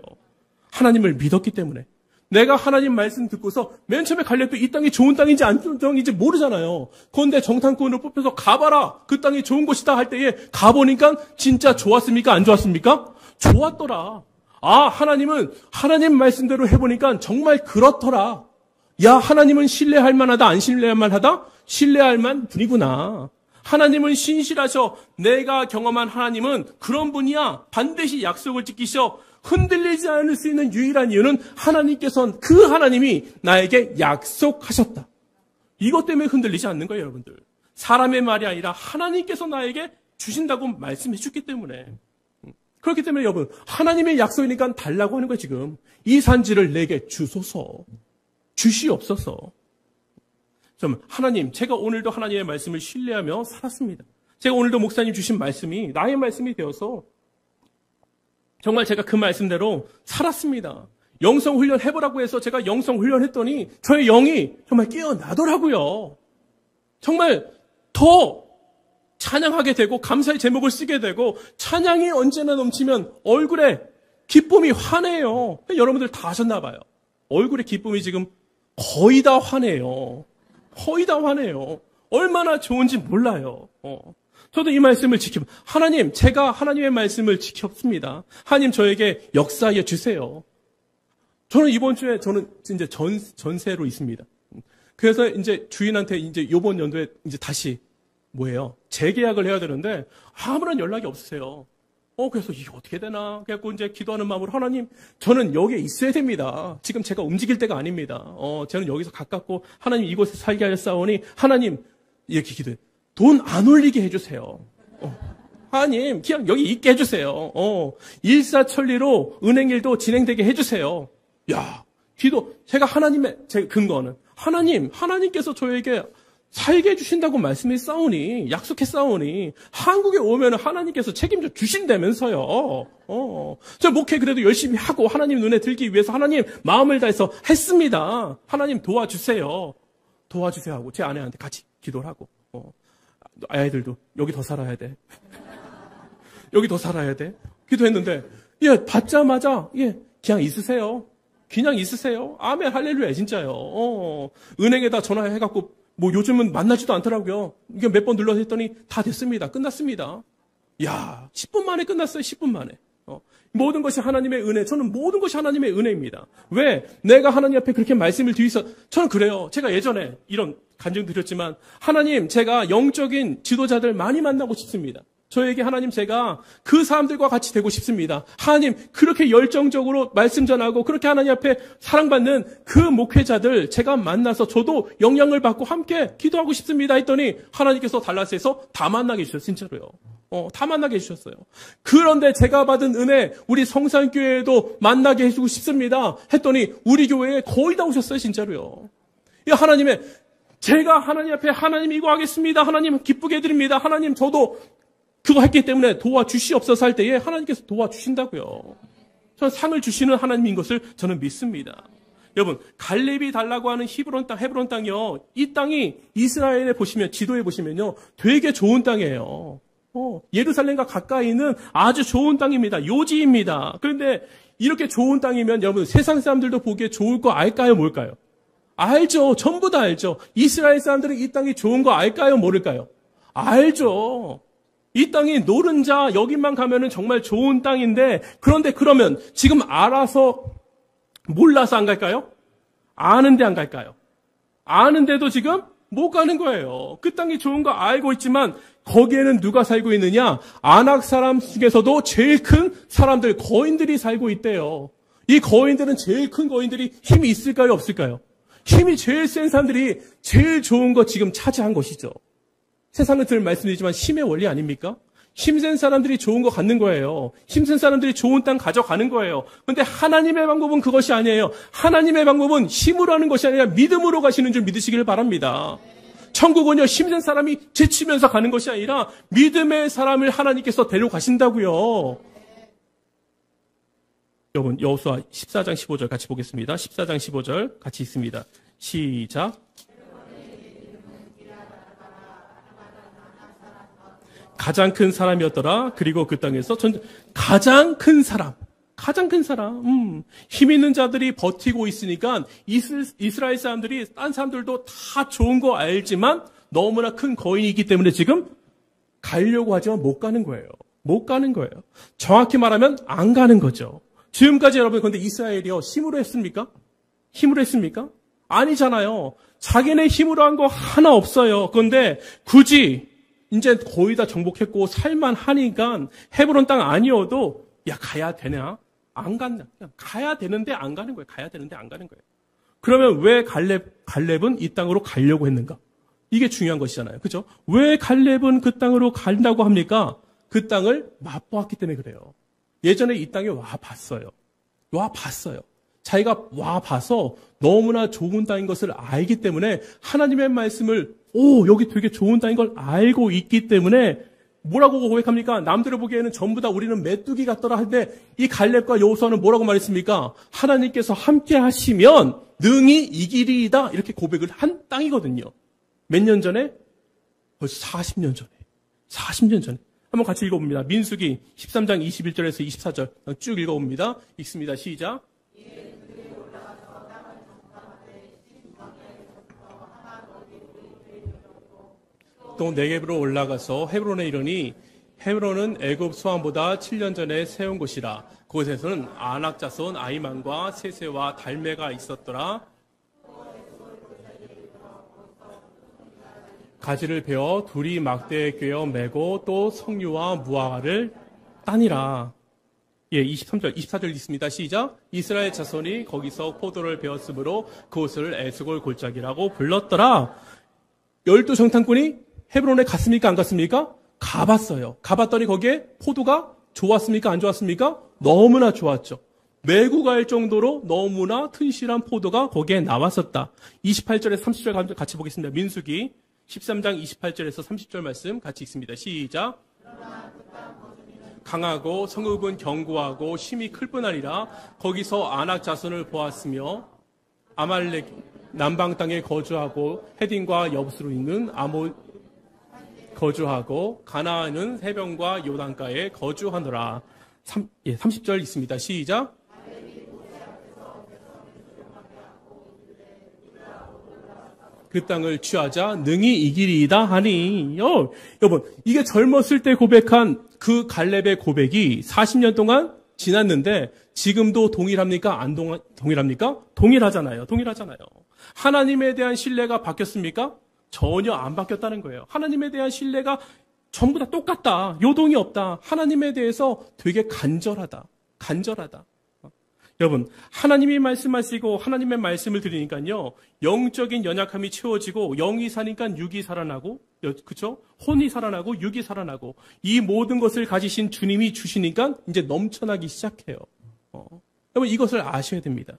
하나님을 믿었기 때문에. 내가 하나님 말씀 듣고서 맨 처음에 갈렙도 이 땅이 좋은 땅인지 안 좋은 땅인지 모르잖아요. 그런데 정탐꾼으로 뽑혀서 가봐라. 그 땅이 좋은 곳이다 할 때에 가보니까 진짜 좋았습니까? 안 좋았습니까? 좋았더라. 아, 하나님은 하나님 말씀대로 해보니까 정말 그렇더라. 야, 하나님은 신뢰할 만하다, 안 신뢰할 만하다? 신뢰할 만 분이구나. 하나님은 신실하셔. 내가 경험한 하나님은 그런 분이야. 반드시 약속을 지키셔. 흔들리지 않을 수 있는 유일한 이유는 하나님께서 그 하나님이 나에게 약속하셨다. 이것 때문에 흔들리지 않는 거예요, 여러분들. 사람의 말이 아니라 하나님께서 나에게 주신다고 말씀해 주기 때문에. 그렇기 때문에 여러분, 하나님의 약속이니까 달라고 하는 거예요, 지금. 이 산지를 내게 주소서. 주시옵소서. 하나님, 제가 오늘도 하나님의 말씀을 신뢰하며 살았습니다. 제가 오늘도 목사님 주신 말씀이 나의 말씀이 되어서 정말 제가 그 말씀대로 살았습니다. 영성훈련 해보라고 해서 제가 영성훈련했더니 저의 영이 정말 깨어나더라고요. 정말 더 찬양하게 되고 감사의 제목을 쓰게 되고 찬양이 언제나 넘치면 얼굴에 기쁨이 환해요. 여러분들 다 아셨나 봐요. 얼굴에 기쁨이 지금 거의 다 환해요. 거의 다 환해요. 얼마나 좋은지 몰라요. 저도 이 말씀을 하나님, 제가 하나님의 말씀을 지켰습니다. 하나님 저에게 역사해 주세요. 저는 이번 주에 저는 이제 전세로 있습니다. 그래서 이제 주인한테 이제 요번 연도에 이제 다시 뭐예요? 재계약을 해야 되는데 아무런 연락이 없으세요. 그래서 이게 어떻게 되나? 그래갖고 이제 기도하는 마음으로 하나님, 저는 여기에 있어야 됩니다. 지금 제가 움직일 때가 아닙니다. 저는 여기서 가깝고 하나님 이곳에 살게 하였사오니 하나님, 이렇게 기도해. 돈 안 올리게 해주세요. 하나님, 그냥 여기 있게 해주세요. 일사천리로 은행일도 진행되게 해주세요. 야, 기도, 제가 하나님의, 제 근거는 하나님께서 저에게 살게 해주신다고 말씀했사오니, 약속했사오니, 한국에 오면 하나님께서 책임져 주신다면서요. 저 목회 그래도 열심히 하고 하나님 눈에 들기 위해서 하나님 마음을 다해서 했습니다. 하나님 도와주세요. 도와주세요 하고 제 아내한테 같이 기도를 하고, 아이들도 여기 더 살아야 돼. 여기 더 살아야 돼. 기도했는데, 받자마자, 그냥 있으세요. 그냥 있으세요. 아멘, 할렐루야, 진짜요. 은행에다 전화해갖고, 요즘은 만나지도 않더라고요. 이게 몇 번 눌러서 했더니 다 됐습니다. 끝났습니다. 10분 만에 끝났어요. 10분 만에. 모든 것이 하나님의 은혜. 저는 모든 것이 하나님의 은혜입니다. 왜? 내가 하나님 앞에 그렇게 말씀을 드리서, 저는 그래요. 제가 예전에 이런 간증 드렸지만, 하나님, 제가 영적인 지도자들 많이 만나고 싶습니다. 저에게 하나님, 제가 그 사람들과 같이 되고 싶습니다. 하나님, 그렇게 열정적으로 말씀 전하고 그렇게 하나님 앞에 사랑받는 그 목회자들 제가 만나서 저도 영향을 받고 함께 기도하고 싶습니다 했더니 하나님께서 달라스에서 다 만나게 해주셨어요. 진짜로요. 다 만나게 해주셨어요. 그런데 제가 받은 은혜, 우리 성산교회에도 만나게 해주고 싶습니다 했더니 우리 교회에 거의 다 오셨어요. 진짜로요. 하나님의, 제가 하나님 앞에 하나님 이거 하겠습니다. 하나님 기쁘게 해드립니다. 하나님 저도 그거 했기 때문에 도와주시옵소서 할 때에 하나님께서 도와주신다고요. 저는 상을 주시는 하나님인 것을 저는 믿습니다. 여러분, 갈렙이 달라고 하는 헤브론 땅이요. 이 땅이 이스라엘에 보시면, 지도에 보시면요. 되게 좋은 땅이에요. 예루살렘과 가까이 있는 아주 좋은 땅입니다. 요지입니다. 그런데 이렇게 좋은 땅이면 여러분, 세상 사람들도 보기에 좋을 거 알까요? 뭘까요? 알죠. 전부 다 알죠. 이스라엘 사람들은 이 땅이 좋은 거 알까요? 모를까요? 알죠. 이 땅이 노른자 여기만 가면은 정말 좋은 땅인데, 그런데 그러면 지금 알아서 몰라서 안 갈까요? 아는데 안 갈까요? 아는데도 지금 못 가는 거예요. 그 땅이 좋은 거 알고 있지만 거기에는 누가 살고 있느냐? 아낙 사람 중에서도 제일 큰 사람들, 거인들이 살고 있대요. 이 거인들은, 제일 큰 거인들이 힘이 있을까요? 없을까요? 힘이 제일 센 사람들이 제일 좋은 거 지금 차지한 것이죠. 세상은 늘 말씀드리지만 힘의 원리 아닙니까? 힘센 사람들이 좋은 거 갖는 거예요. 힘센 사람들이 좋은 땅 가져가는 거예요. 그런데 하나님의 방법은 그것이 아니에요. 하나님의 방법은 힘으로 하는 것이 아니라 믿음으로 가시는 줄 믿으시길 바랍니다. 천국은요, 힘센 사람이 제치면서 가는 것이 아니라 믿음의 사람을 하나님께서 데려가신다고요. 여러분, 여호수아 14장 15절 같이 보겠습니다. 14장 15절 같이 있습니다. 시작. 가장 큰 사람이었더라. 그리고 그 땅에서 가장 큰 사람. 힘 있는 자들이 버티고 있으니까 이스라엘 사람들이, 딴 사람들도 다 좋은 거 알지만 너무나 큰 거인이 있기 때문에 지금 가려고 하지만 못 가는 거예요. 못 가는 거예요. 정확히 말하면 안 가는 거죠. 지금까지 여러분, 그런데 이스라엘이요, 힘으로 했습니까? 힘으로 했습니까? 아니잖아요. 자기네 힘으로 한 거 하나 없어요. 그런데 굳이 이제 거의 다 정복했고 살만 하니까 헤브론 땅 아니어도 가야 되냐? 안 간다. 그냥 가야 되는데 안 가는 거예요. 가야 되는데 안 가는 거예요. 그러면 왜 갈렙은 이 땅으로 가려고 했는가? 이게 중요한 것이잖아요. 그죠? 왜 갈렙은 그 땅으로 간다고 합니까? 그 땅을 맛보았기 때문에 그래요. 예전에 이 땅에 와봤어요. 자기가 와봐서 너무나 좋은 땅인 것을 알기 때문에 하나님의 말씀을, 여기 되게 좋은 땅인 걸 알고 있기 때문에 뭐라고 고백합니까? 남들을 보기에는 전부 다 우리는 메뚜기 같더라 하는데 이 갈렙과 여호수아는 뭐라고 말했습니까? 하나님께서 함께 하시면 능히 이기리이다, 이렇게 고백을 한 땅이거든요. 몇 년 전에? 벌써 40년 전에. 한번 같이 읽어봅니다. 민수기 13장 21절에서 24절 쭉 읽어봅니다. 읽습니다. 시작. 또 네겝으로 올라가서 헤브론에 이르니 헤브론은 애굽 소안보다 7년 전에 세운 곳이라. 그곳에서는 아낙 자손 아히만과 세세와 달메가 있었더라. 가지를 베어 둘이 막대에 꿰어 매고 또 석류와 무화과를 따니라. 예, 23절, 24절 있습니다. 시작. 이스라엘 자손이 거기서 포도를 베었으므로 그곳을 에스골 골짜기라고 불렀더라. 12정탐꾼이 헤브론에 갔습니까? 안 갔습니까? 가봤어요. 가봤더니 거기에 포도가 좋았습니까? 안 좋았습니까? 너무나 좋았죠. 메고 갈 정도로 너무나 튼실한 포도가 거기에 나왔었다. 28절에서 30절 같이 보겠습니다. 민수기 13장 28절에서 30절 말씀 같이 읽습니다. 시작. 강하고 성읍은 견고하고 심히 클 뿐 아니라 거기서 아낙 자손을 보았으며 아말렉 남방 땅에 거주하고 헤딘과 여부스로 있는 아몬 거주하고 가나안은 해변과 요단가에 거주하노라. 30절 있습니다. 시작. 그 땅을 취하자 능히 이기리이다 하니. 여러분, 이게 젊었을 때 고백한 그 갈렙의 고백이 40년 동안 지났는데 지금도 동일합니까? 안 동일합니까? 동일하잖아요. 동일하잖아요. 하나님에 대한 신뢰가 바뀌었습니까? 전혀 안 바뀌었다는 거예요. 하나님에 대한 신뢰가 전부 다 똑같다. 요동이 없다. 하나님에 대해서 되게 간절하다. 간절하다. 여러분, 하나님이 말씀하시고 하나님의 말씀을 들으니까요, 영적인 연약함이 채워지고 영이 사니까 육이 살아나고, 그렇죠? 혼이 살아나고 육이 살아나고 이 모든 것을 가지신 주님이 주시니까 이제 넘쳐나기 시작해요. 여러분, 이것을 아셔야 됩니다.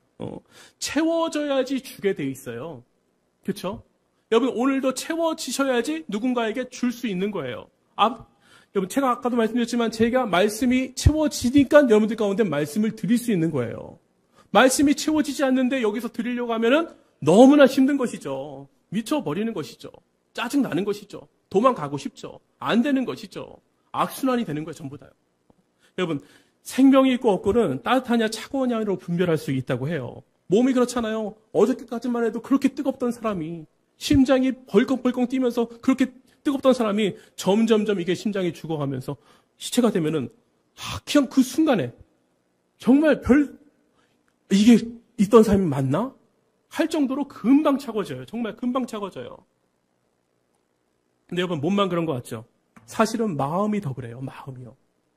채워져야지 주게 돼 있어요. 그렇죠? 여러분, 오늘도 채워지셔야지 누군가에게 줄 수 있는 거예요. 여러분, 제가 아까도 말씀드렸지만 제가 말씀이 채워지니까 여러분들 가운데 말씀을 드릴 수 있는 거예요. 말씀이 채워지지 않는데 여기서 드리려고 하면은 너무나 힘든 것이죠. 미쳐버리는 것이죠. 짜증나는 것이죠. 도망가고 싶죠. 안 되는 것이죠. 악순환이 되는 거예요, 전부 다요. 여러분, 생명이 있고 없고는 따뜻하냐 차가우냐로 분별할 수 있다고 해요. 몸이 그렇잖아요. 어저께까지만 해도 그렇게 뜨겁던 사람이 심장이 벌컥벌컥 뛰면서 그렇게 뜨겁던 사람이 점점점 이게 심장이 죽어가면서 시체가 되면은 그냥 그 순간에 정말 이게 있던 사람이 맞나? 할 정도로 금방 차가워져요. 정말 금방 차가워져요. 근데 여러분, 몸만 그런 것 같죠? 사실은 마음이 더 그래요. 마음이요.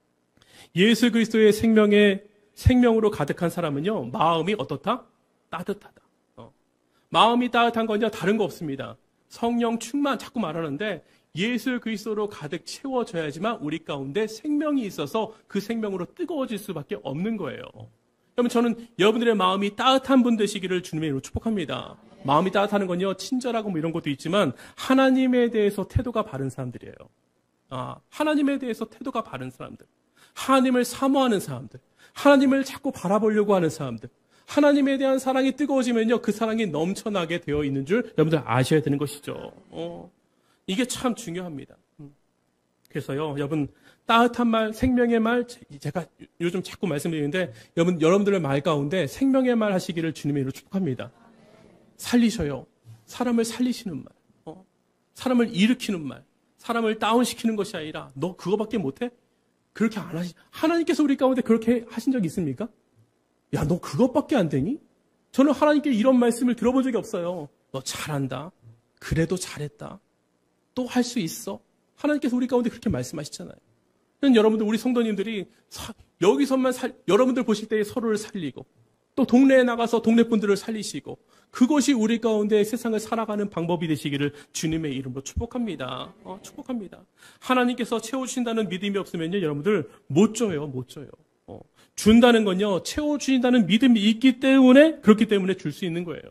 예수 그리스도의 생명으로 가득한 사람은요, 마음이 어떻다? 따뜻하다. 마음이 따뜻한 건요, 다른 거 없습니다. 성령 충만 자꾸 말하는데 예수 그리스도로 가득 채워져야지만 우리 가운데 생명이 있어서 그 생명으로 뜨거워질 수밖에 없는 거예요. 여러분, 저는 여러분들의 마음이 따뜻한 분 되시기를 주님의 이름으로 축복합니다. 마음이 따뜻하는 건요, 친절하고 뭐 이런 것도 있지만 하나님에 대해서 태도가 바른 사람들이에요. 하나님에 대해서 태도가 바른 사람들, 하나님을 사모하는 사람들, 하나님을 자꾸 바라보려고 하는 사람들, 하나님에 대한 사랑이 뜨거워지면요, 그 사랑이 넘쳐나게 되어 있는 줄 여러분들 아셔야 되는 것이죠. 이게 참 중요합니다. 그래서요, 여러분, 따뜻한 말, 생명의 말, 제가 요즘 자꾸 말씀드리는데, 여러분들의 말 가운데 생명의 말 하시기를 주님의 이름으로 축복합니다. 살리셔요. 사람을 살리시는 말, 사람을 일으키는 말, 사람을 다운시키는 것이 아니라, 너 그거밖에 못해? 그렇게 안 하나님께서 우리 가운데 그렇게 하신 적 있습니까? 야, 너 그것밖에 안 되니? 저는 하나님께 이런 말씀을 들어본 적이 없어요. 너 잘한다. 그래도 잘했다. 또 할 수 있어. 하나님께서 우리 가운데 그렇게 말씀하시잖아요. 여러분들, 우리 성도님들이 여기서만 여러분들 보실 때 서로를 살리고 또 동네에 나가서 동네 분들을 살리시고 그것이 우리 가운데 세상을 살아가는 방법이 되시기를 주님의 이름으로 축복합니다. 축복합니다. 하나님께서 채워주신다는 믿음이 없으면요, 여러분들 못 줘요. 못 줘요. 준다는 건요, 채워주신다는 믿음이 있기 때문에, 그렇기 때문에 줄 수 있는 거예요.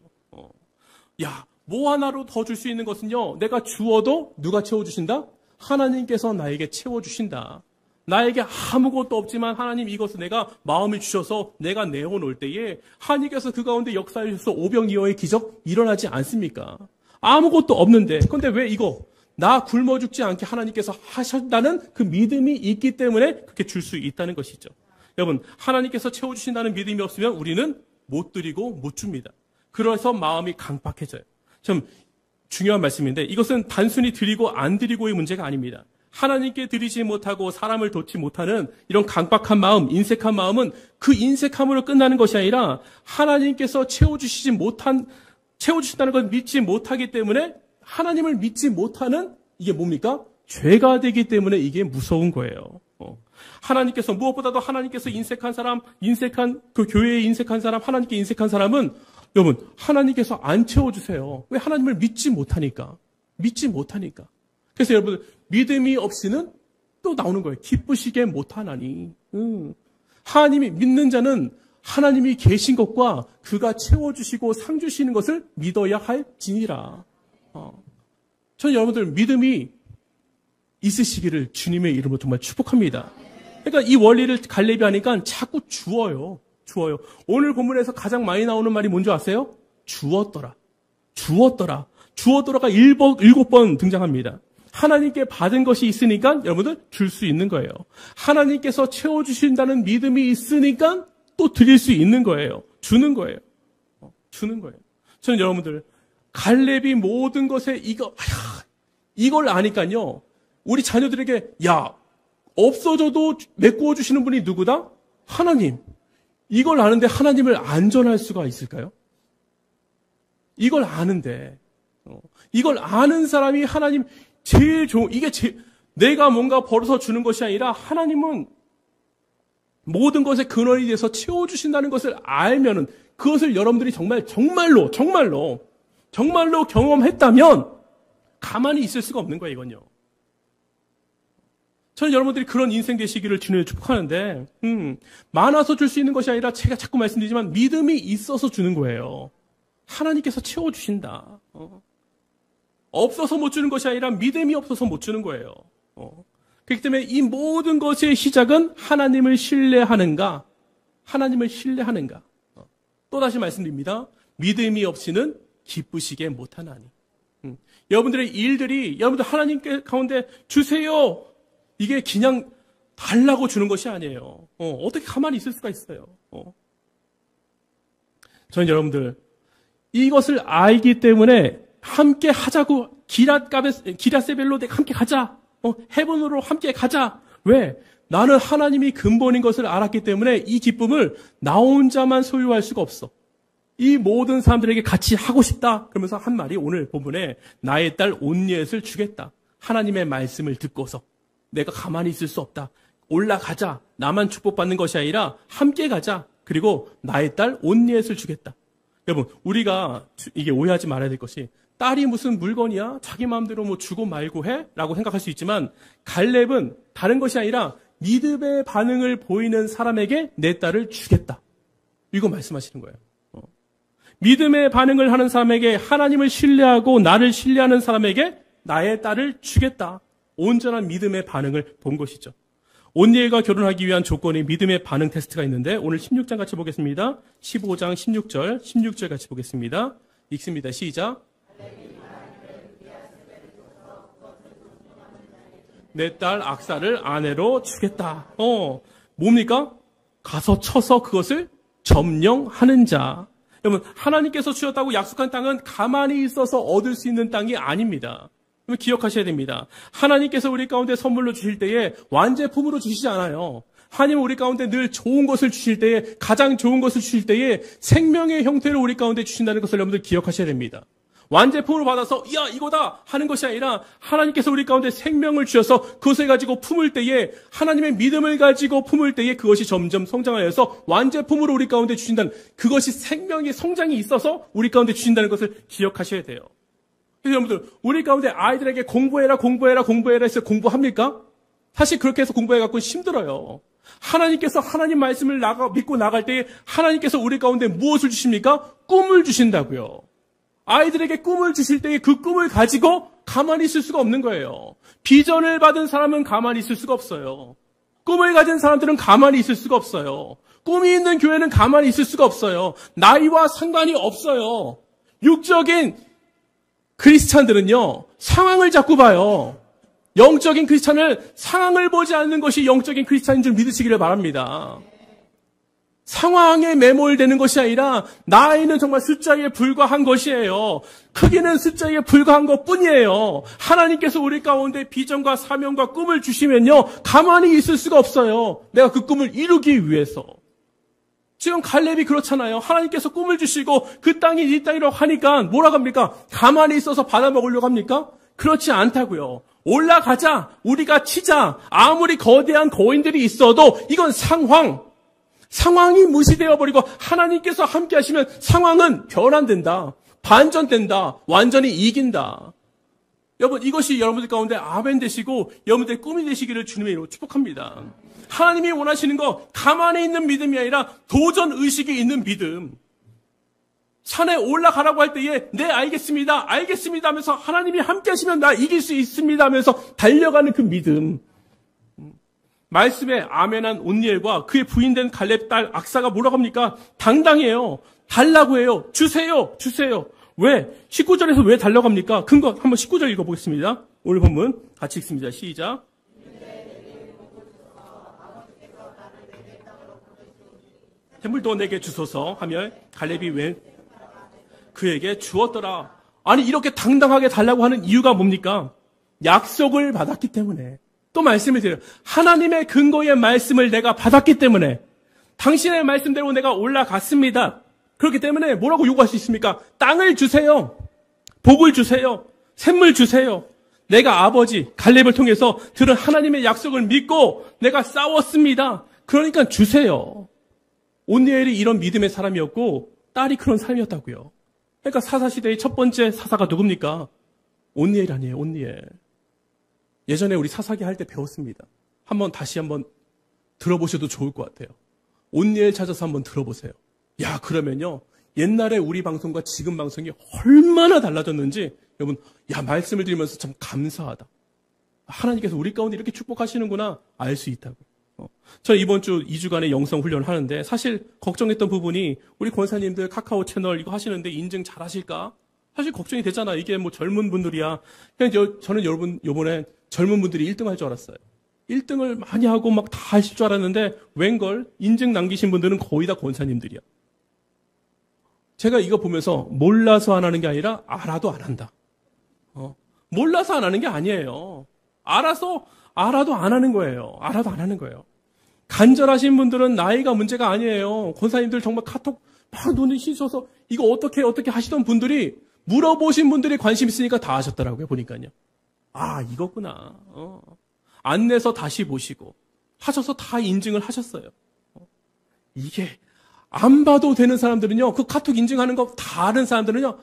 뭐 하나로 더 줄 수 있는 것은요, 내가 주어도 누가 채워주신다? 하나님께서 나에게 채워주신다. 나에게 아무것도 없지만 하나님 이것을 내가 마음을 주셔서 내가 내어놓을 때에 하나님께서 그 가운데 역사하셔서 오병이어의 기적 일어나지 않습니까? 아무것도 없는데, 근데 왜 이거? 나 굶어 죽지 않게 하나님께서 하셨다는 그 믿음이 있기 때문에 그렇게 줄 수 있다는 것이죠. 여러분, 하나님께서 채워주신다는 믿음이 없으면 우리는 못 드리고 못 줍니다. 그래서 마음이 강박해져요. 참 중요한 말씀인데 이것은 단순히 드리고 안 드리고의 문제가 아닙니다. 하나님께 드리지 못하고 사람을 돕지 못하는 이런 강박한 마음, 인색한 마음은 그 인색함으로 끝나는 것이 아니라 하나님께서 채워주신다는 걸 믿지 못하기 때문에 하나님을 믿지 못하는 이게 뭡니까? 죄가 되기 때문에 이게 무서운 거예요. 하나님께서 무엇보다도 하나님께서 인색한 사람, 그 교회에 인색한 사람, 하나님께 인색한 사람은 여러분 하나님께서 안 채워주세요. 왜? 하나님을 믿지 못하니까. 그래서 여러분 믿음이 없이는 또 나오는 거예요. 기쁘시게 못하나니. 하나님이 믿는 자는 하나님이 계신 것과 그가 채워주시고 상 주시는 것을 믿어야 할지니라. 저는 여러분들 믿음이 있으시기를 주님의 이름으로 정말 축복합니다. 그러니까 이 원리를 갈렙이 하니까 자꾸 주어요. 오늘 본문에서 가장 많이 나오는 말이 뭔지 아세요? 주었더라가 7번 등장합니다. 하나님께 받은 것이 있으니까 여러분들 줄 수 있는 거예요. 하나님께서 채워주신다는 믿음이 있으니까 또 드릴 수 있는 거예요. 주는 거예요. 저는 여러분들 갈렙이 모든 것에 이걸 아니까요. 우리 자녀들에게 없어져도 메꾸어 주시는 분이 누구다? 하나님. 이걸 아는데 하나님을 안전할 수가 있을까요? 이걸 아는데 이걸 아는 사람이 하나님 제일 좋은 내가 뭔가 벌어서 주는 것이 아니라 하나님은 모든 것의 근원이 돼서 채워주신다는 것을 알면은 그것을 여러분들이 정말로 경험했다면 가만히 있을 수가 없는 거예요, 이건요. 저는 여러분들이 그런 인생 되시기를 주님을 축복하는데, 많아서 줄 수 있는 것이 아니라 제가 자꾸 말씀드리지만 믿음이 있어서 주는 거예요. 하나님께서 채워주신다. 없어서 못 주는 것이 아니라 믿음이 없어서 못 주는 거예요. 그렇기 때문에 이 모든 것의 시작은 하나님을 신뢰하는가? 또다시 말씀드립니다. 믿음이 없이는 기쁘시게 못하나니. 여러분들의 일들이 여러분들 하나님 가운데 주세요. 이게 그냥 달라고 주는 것이 아니에요. 어떻게 가만히 있을 수가 있어요. 저는 여러분들 이것을 알기 때문에 함께 하자고 기라세벨로 함께 가자. 헤븐으로 함께 가자. 왜? 나는 하나님이 근본인 것을 알았기 때문에 이 기쁨을 나 혼자만 소유할 수가 없어. 이 모든 사람들에게 같이 하고 싶다. 그러면서 한 말이 오늘 본문에 나의 딸 온니엣을 주겠다. 하나님의 말씀을 듣고서 내가 가만히 있을 수 없다. 올라가자. 나만 축복받는 것이 아니라 함께 가자. 그리고 나의 딸 온니엣을 주겠다. 여러분, 우리가 이게 오해하지 말아야 될 것이 딸이 무슨 물건이야? 자기 마음대로 뭐 주고 말고 해? 라고 생각할 수 있지만 갈렙은 다른 것이 아니라 믿음의 반응을 보이는 사람에게 내 딸을 주겠다. 이거 말씀하시는 거예요. 믿음의 반응을 하는 사람에게 하나님을 신뢰하고 나를 신뢰하는 사람에게 나의 딸을 주겠다. 온전한 믿음의 반응을 본 것이죠. 온니엘과 결혼하기 위한 조건이 믿음의 반응 테스트가 있는데 오늘 16장 같이 보겠습니다. 15장 16절 같이 보겠습니다. 읽습니다. 시작. 내 딸 악사를 아내로 주겠다. 뭡니까? 가서 쳐서 그것을 점령하는 자. 여러분, 하나님께서 주셨다고 약속한 땅은 가만히 있어서 얻을 수 있는 땅이 아닙니다. 기억하셔야 됩니다. 하나님께서 우리 가운데 선물로 주실 때에 완제품으로 주시지 않아요. 하나님은 우리 가운데 늘 좋은 것을 주실 때에, 가장 좋은 것을 주실 때에 생명의 형태로 우리 가운데 주신다는 것을 여러분들 기억하셔야 됩니다. 완제품으로 받아서 야 이거다 하는 것이 아니라 하나님께서 우리 가운데 생명을 주셔서 그것을 가지고 품을 때에, 하나님의 믿음을 가지고 품을 때에 그것이 점점 성장하여서 완제품으로 우리 가운데 주신다는, 그것이 생명의 성장이 있어서 우리 가운데 주신다는 것을 기억하셔야 돼요. 그래서 여러분들, 우리 가운데 아이들에게 공부해라 해서 공부합니까? 사실 그렇게 해서 공부해갖고 힘들어요. 하나님께서 하나님 말씀을 믿고 나갈 때에 하나님께서 우리 가운데 무엇을 주십니까? 꿈을 주신다고요. 아이들에게 꿈을 주실 때에 그 꿈을 가지고 가만히 있을 수가 없는 거예요. 비전을 받은 사람은 가만히 있을 수가 없어요. 꿈을 가진 사람들은 가만히 있을 수가 없어요. 꿈이 있는 교회는 가만히 있을 수가 없어요. 나이와 상관이 없어요. 육적인 크리스찬들은요, 상황을 자꾸 봐요. 영적인 크리스찬을 상황을 보지 않는 것이 영적인 크리스찬인 줄 믿으시기를 바랍니다. 상황에 매몰되는 것이 아니라 나이는 정말 숫자에 불과한 것이에요. 크기는 숫자에 불과한 것뿐이에요. 하나님께서 우리 가운데 비전과 사명과 꿈을 주시면요, 가만히 있을 수가 없어요. 내가 그 꿈을 이루기 위해서 지금 갈렙이 그렇잖아요. 하나님께서 꿈을 주시고 그 땅이 이 땅이라고 하니까 뭐라고 합니까? 가만히 있어서 받아먹으려고 합니까? 그렇지 않다고요. 올라가자. 우리가 치자. 아무리 거대한 거인들이 있어도 이건 상황이 무시되어 버리고 하나님께서 함께 하시면 상황은 변환된다. 반전된다. 완전히 이긴다. 여러분, 이것이 여러분들 가운데 아멘 되시고 여러분들의 꿈이 되시기를 주님의 이름으로 축복합니다. 하나님이 원하시는 거 가만히 있는 믿음이 아니라 도전 의식이 있는 믿음. 산에 올라가라고 할 때에 네 알겠습니다 하면서 하나님이 함께 하시면 나 이길 수 있습니다 하면서 달려가는 그 믿음. 말씀에 아멘한 온니엘과 그의 부인된 갈렙 딸 악사가 뭐라고 합니까? 당당해요. 달라고 해요. 주세요. 왜? 19절에서 왜 달라고 합니까? 근거 한번 19절 읽어보겠습니다. 오늘 본문 같이 읽습니다. 시작. 해물도 내게 주소서 하며 갈렙이 왜 그에게 주었더라. 아니 이렇게 당당하게 달라고 하는 이유가 뭡니까? 약속을 받았기 때문에. 또 말씀을 드려요. 하나님의 근거의 말씀을 내가 받았기 때문에 당신의 말씀대로 내가 올라갔습니다. 그렇기 때문에 뭐라고 요구할 수 있습니까? 땅을 주세요. 복을 주세요. 샘물 주세요. 내가 아버지 갈렙을 통해서 들은 하나님의 약속을 믿고 내가 싸웠습니다. 그러니까 주세요. 온니엘이 이런 믿음의 사람이었고 딸이 그런 사람이었다고요. 그러니까 사사시대의 첫 번째 사사가 누굽니까? 온니엘 아니에요. 온니엘. 예전에 우리 사사기 할 때 배웠습니다. 다시 한번 들어보셔도 좋을 것 같아요. 온니엘 찾아서 한번 들어보세요. 야, 그러면요. 옛날에 우리 방송과 지금 방송이 얼마나 달라졌는지 여러분, 말씀을 드리면서 참 감사하다. 하나님께서 우리 가운데 이렇게 축복하시는구나 알 수 있다고. 저 이번 주 2주간의 영성 훈련을 하는데 사실 걱정했던 부분이 우리 권사님들 카카오 채널 이거 하시는데 인증 잘 하실까? 사실 걱정이 되잖아. 이게 뭐 젊은 분들이야. 그냥 저는 여러분 요번에 젊은 분들이 1등 할 줄 알았어요. 1등을 많이 하고 막 다 하실 줄 알았는데 웬걸 인증 남기신 분들은 거의 다 권사님들이야. 제가 이거 보면서 몰라서 안 하는 게 아니라 알아도 안 한다. 몰라서 안 하는 게 아니에요. 알아도 안 하는 거예요. 알아도 안 하는 거예요. 간절하신 분들은 나이가 문제가 아니에요. 권사님들 정말 카톡 막 눈이 씻어서 이거 어떻게 하시던 분들이 물어보신 분들이 관심 있으니까 다 하셨더라고요. 보니까요. 아, 이거구나. 안내서 다시 보시고 하셔서 다 인증을 하셨어요. 이게 안 봐도 되는 사람들은요. 그 카톡 인증하는 거 다 아는 사람들은요.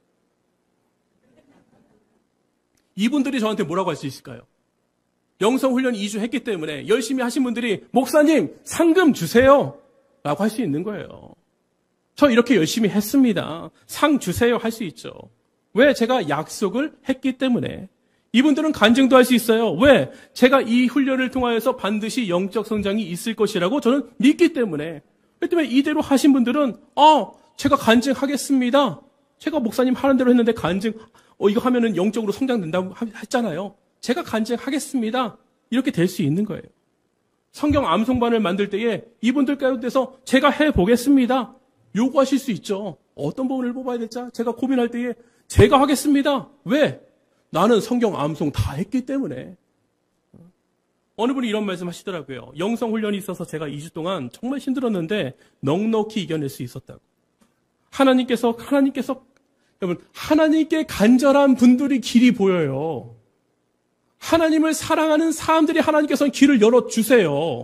이분들이 저한테 뭐라고 할 수 있을까요? 영성훈련 2주 했기 때문에 열심히 하신 분들이 목사님 상금 주세요 라고 할 수 있는 거예요. 저 이렇게 열심히 했습니다. 상 주세요 할 수 있죠. 왜? 제가 약속을 했기 때문에. 이분들은 간증도 할 수 있어요. 왜? 제가 이 훈련을 통하여서 반드시 영적 성장이 있을 것이라고 저는 믿기 때문에. 그렇기 때문에 이대로 하신 분들은 제가 간증하겠습니다. 제가 목사님 하는 대로 했는데 간증 이거 하면은 영적으로 성장된다고 했잖아요. 제가 간증하겠습니다. 이렇게 될 수 있는 거예요. 성경 암송반을 만들 때에 이분들 가운데서 제가 해보겠습니다. 요구하실 수 있죠. 어떤 부분을 뽑아야 될지 제가 고민할 때에 제가 하겠습니다. 왜? 나는 성경 암송 다 했기 때문에. 어느 분이 이런 말씀 하시더라고요. 영성훈련이 있어서 제가 2주 동안 정말 힘들었는데 넉넉히 이겨낼 수 있었다고. 하나님께서 여러분 하나님께 간절한 분들이 길이 보여요. 하나님을 사랑하는 사람들이 하나님께서는 길을 열어주세요.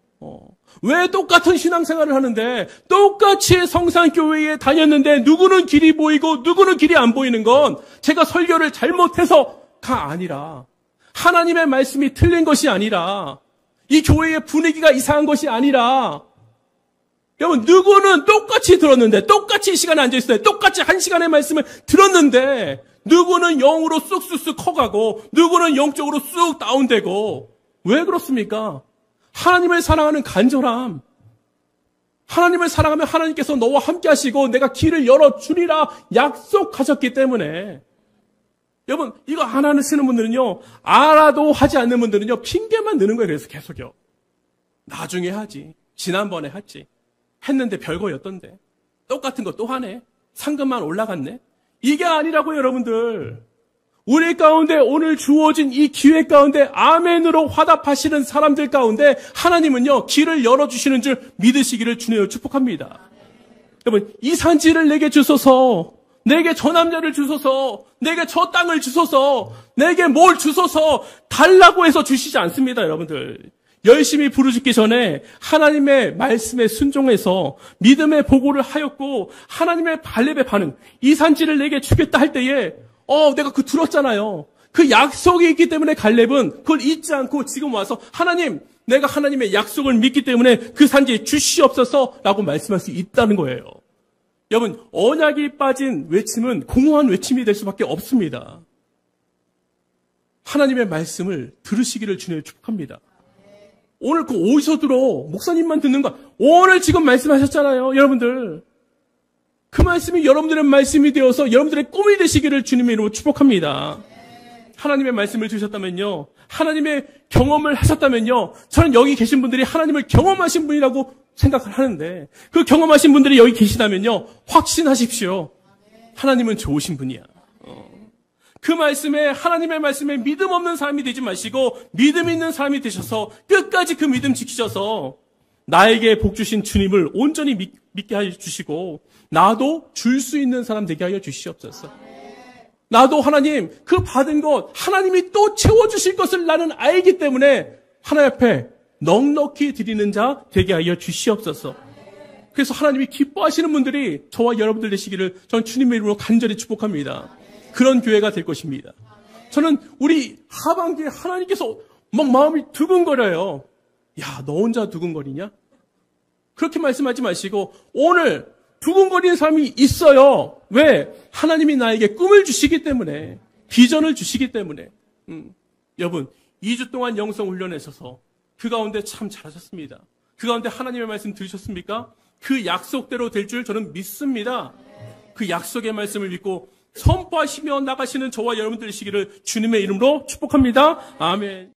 왜 똑같은 신앙생활을 하는데 똑같이 성산교회에 다녔는데 누구는 길이 보이고 누구는 길이 안 보이는 건 제가 설교를 잘못해서가 아니라 하나님의 말씀이 틀린 것이 아니라 이 교회의 분위기가 이상한 것이 아니라 여러분 누구는 똑같이 들었는데 똑같이 이 시간에 앉아있어요. 똑같이 1시간의 말씀을 들었는데 누구는 영으로 쑥쑥쑥 커가고 누구는 영적으로 쑥 다운되고 왜 그렇습니까? 하나님을 사랑하는 간절함. 하나님을 사랑하면 하나님께서 너와 함께 하시고 내가 길을 열어주리라 약속하셨기 때문에 여러분 이거 안 하시는 분들은요 알아도 하지 않는 분들은요 핑계만 드는 거예요. 그래서 계속요. 나중에 하지. 지난번에 했지. 했는데 별거였던데. 똑같은 거 또 하네. 상금만 올라갔네. 이게 아니라고요 여러분들. 우리 가운데 오늘 주어진 이 기회 가운데 아멘으로 화답하시는 사람들 가운데 하나님은요, 길을 열어주시는 줄 믿으시기를 주님으로 축복합니다. 여러분, 이 산지를 내게 주소서, 내게 저 남자를 주소서, 내게 저 땅을 주소서, 내게 뭘 주소서 달라고 해서 주시지 않습니다, 여러분들. 열심히 부르짖기 전에 하나님의 말씀에 순종해서 믿음의 보고를 하였고 하나님의 발렙의 반응, 이 산지를 내게 주겠다 할 때에 내가 그 들었잖아요. 그 약속이 있기 때문에 갈렙은 그걸 잊지 않고 지금 와서 하나님, 내가 하나님의 약속을 믿기 때문에 그 산지 주시옵소서라고 말씀할 수 있다는 거예요. 여러분, 언약이 빠진 외침은 공허한 외침이 될 수밖에 없습니다. 하나님의 말씀을 들으시기를 주님을 축복합니다. 오늘 그 어디서 들어? 목사님만 듣는 거. 오늘 지금 말씀하셨잖아요, 여러분들. 그 말씀이 여러분들의 말씀이 되어서 여러분들의 꿈이 되시기를 주님의 이름으로 축복합니다. 하나님의 말씀을 들으셨다면요, 하나님의 경험을 하셨다면요, 저는 여기 계신 분들이 하나님을 경험하신 분이라고 생각을 하는데, 그 경험하신 분들이 여기 계시다면요, 확신하십시오. 하나님은 좋으신 분이야. 그 말씀에, 하나님의 말씀에 믿음 없는 사람이 되지 마시고 믿음 있는 사람이 되셔서 끝까지 그 믿음 지키셔서 나에게 복 주신 주님을 온전히 믿게 하여 주시고 나도 줄 수 있는 사람 되게 하여 주시옵소서. 나도 하나님, 그 받은 것 하나님이 또 채워주실 것을 나는 알기 때문에 하나님 앞에 넉넉히 드리는 자 되게 하여 주시옵소서. 그래서 하나님이 기뻐하시는 분들이 저와 여러분들 되시기를 저는 주님의 이름으로 간절히 축복합니다. 그런 교회가 될 것입니다. 저는 우리 하반기에 하나님께서 막 마음이 두근거려요. 야, 너 혼자 두근거리냐? 그렇게 말씀하지 마시고 오늘 두근거리는 사람이 있어요. 왜? 하나님이 나에게 꿈을 주시기 때문에, 비전을 주시기 때문에. 여러분, 2주 동안 영성 훈련하셔서 그 가운데 참 잘하셨습니다. 그 가운데 하나님의 말씀 들으셨습니까? 그 약속대로 될 줄 저는 믿습니다. 그 약속의 말씀을 믿고 선포하시며 나가시는 저와 여러분들이시기를 주님의 이름으로 축복합니다. 아멘.